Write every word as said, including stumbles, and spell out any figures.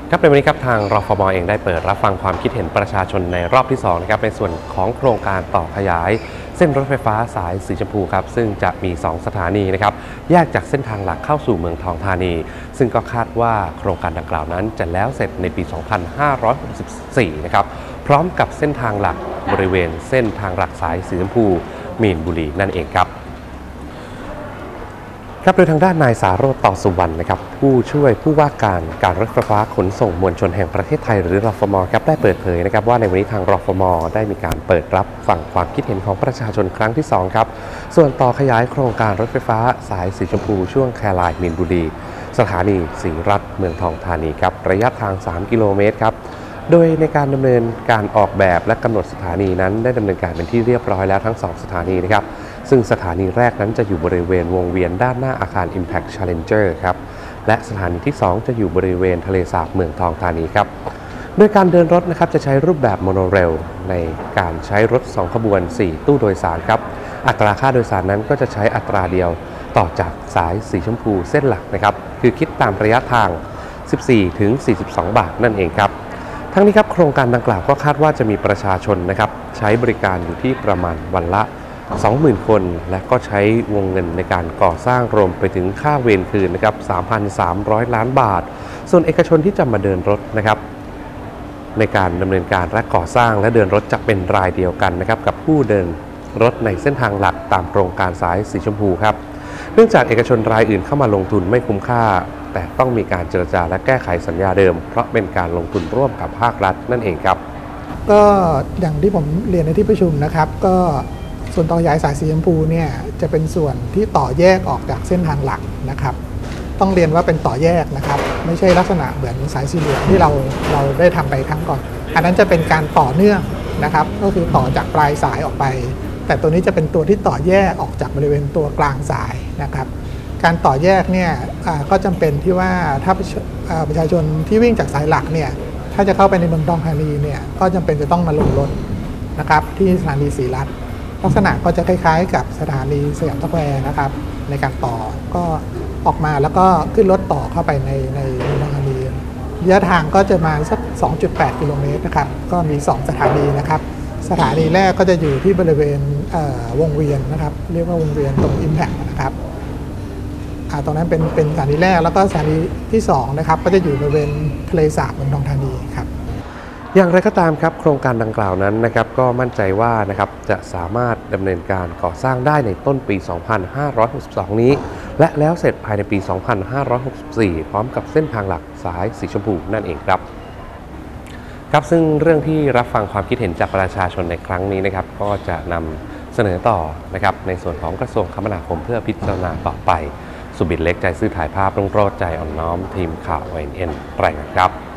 ครับในวันนี้ครับทางรฟม.เองได้เปิดรับฟังความคิดเห็นประชาชนในรอบที่สองนะครับในส่วนของโครงการต่อขยายเส้นรถไฟฟ้าสายสีชมพูครับซึ่งจะมีสองสถานีนะครับแยกจากเส้นทางหลักเข้าสู่เมืองทองธานีซึ่งก็คาดว่าโครงการดังกล่าวนั้นจะแล้วเสร็จในปี สองพันห้าร้อยหกสิบสี่ นะครับพร้อมกับเส้นทางหลักบริเวณเส้นทางหลักสายสีชมพูมีนบุรีนั่นเองครับครับโดยทางด้านนายสาโรจน์ ต่อสุวรรณนะครับผู้ช่วยผู้ว่าการการรถไฟฟ้าขนส่งมวลชนแห่งประเทศไทยหรือรฟม.ครับได้เปิดเผยนะครับว่าในวันนี้ทางรฟม.ได้มีการเปิดรับฟังความคิดเห็นของประชาชนครั้งที่สองครับส่วนต่อขยายโครงการรถไฟฟ้าสายสีชมพูช่วงแคไลน์มีนบุรีสถานีศรีรัตน์เมืองทองธานีครับระยะทางสามกิโลเมตรครับโดยในการดำเนินการออกแบบและกำหนดสถานีนั้นได้ดำเนินการเป็นที่เรียบร้อยแล้วทั้งสองสถานีนะครับซึ่งสถานีแรกนั้นจะอยู่บริเวณวงเวียนด้านหน้าอาคาร Impact Challenger ครับและสถานีที่สองจะอยู่บริเวณทะเลสาบเมืองทองธานีครับโดยการเดินรถนะครับจะใช้รูปแบบโมโนเรลในการใช้รถสองขบวนสี่ตู้โดยสารครับอัตราค่าโดยสารนั้นก็จะใช้อัตราเดียวต่อจากสายสีชมพูเส้นหลักนะครับคือคิดตามระยะทาง สิบสี่ถึงสี่สิบสอง บาทนั่นเองครับทั้งนี้ครับโครงการดังกล่าวก็คาดว่าจะมีประชาชนนะครับใช้บริการอยู่ที่ประมาณวันละสองหมื่น คนและก็ใช้วงเงินในการก่อสร้างรวมไปถึงค่าเวรคืนนะครับ สามพันสามร้อย ล้านบาทส่วนเอกชนที่จะมาเดินรถนะครับในการดำเนินการและก่อสร้างและเดินรถจะเป็นรายเดียวกันนะครับกับผู้เดินรถในเส้นทางหลักตามโครงการสายสีชมพูครับเนื่องจากเอกชนรายอื่นเข้ามาลงทุนไม่คุ้มค่าแต่ต้องมีการเจรจาและแก้ไขสัญญาเดิมเพราะเป็นการลงทุนร่วมกับภาครัฐนั่นเองครับก็อย่างที่ผมเรียนในที่ประชุมนะครับก็ส่วนต่อขยายสายสีชมพูเนี่ยจะเป็นส่วนที่ต่อแยกออกจากเส้นทางหลักนะครับต้องเรียนว่าเป็นต่อแยกนะครับไม่ใช่ลักษณะเหมือนสายสีเหลืองที่เราเราได้ทำไปครั้งก่อนอันนั้นจะเป็นการต่อเนื่องนะครับก็คือต่อจากปลายสายออกไปแต่ตัวนี้จะเป็นตัวที่ต่อแยกออกจากบริเวณตัวกลางสายนะครับการต่อแยกเนี่ยก็จำเป็นที่ว่าถ้าประชาชนที่วิ่งจากสายหลักเนี่ยถ้าจะเข้าไปในเมืองทองธานีเนี่ยก็จำเป็นจะต้องมาลงรถนะครับที่สถานีศรีรัตน์ลักษณะก็จะคล้ายๆกับสถานีสยามสแควร์นะครับในการต่อก็ออกมาแล้วก็ขึ้นรถต่อเข้าไปในในเมืองทองธานีระยะทางก็จะมาสัก สองจุดแปด กิโลเมตรนะครับก็มีสองสถานีนะครับสถานีแรกก็จะอยู่ที่บริเวณวงเวียนนะครับเรียกว่าวงเวียนตรง Impact นะครับตรงนั้นเป็นเป็นสถานีแรกแล้วก็สถานีที่สองนะครับก็จะอยู่บริเวณทะเลสาบเมืองทองธานีครับอย่างไรก็ตามครับโครงการดังกล่าวนั้นนะครับก็มั่นใจว่านะครับจะสามารถดำเนินการก่อสร้างได้ในต้นปี สองพันห้าร้อยหกสิบสอง นี้และแล้วเสร็จภายในปี สองพันห้าร้อยหกสิบสี่ พร้อมกับเส้นทางหลักสายสีชมพูนั่นเองครับครับซึ่งเรื่องที่รับฟังความคิดเห็นจากประชาชนในครั้งนี้นะครับก็จะนำเสนอต่อนะครับในส่วนของกระทรวงคมนาคมเพื่อพิจารณาต่อไปสุบินเล็กใจซื่อถ่ายภาพรุ่งโรจน์ใจอ่อนน้อมทีมข่าว โอ เอ็น เอ็น รายงานครับ